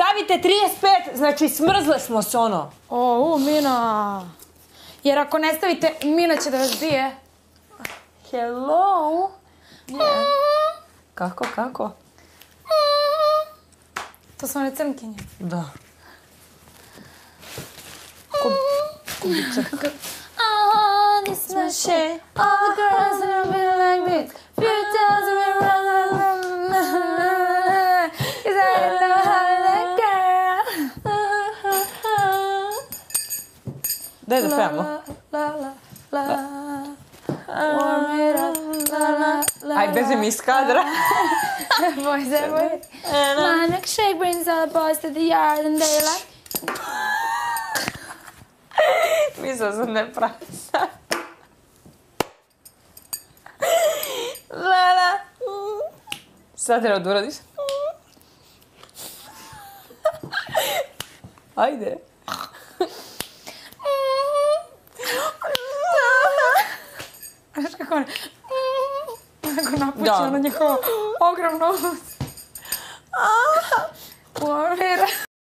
stavite 35, znači smrzle smo se ono. Mina. Jer ako ne stavite, Mina će da vas bije. Hello? Kako? To su one crnkinje. Da. This is my shit. All the girls that have been like this. Few times we run. Cause I know how to let girl. Daj da pevamo. Warm it up. Aj, beži mi iz kadra. Boys everywhere. My milkshake brings all the boys to the yard and they like. Mislila sam ne praća. Lala. Sad treba da uradiš. Ajde. Znaš kako on... Kako napuće ono njihovo ogromno... Warm it up.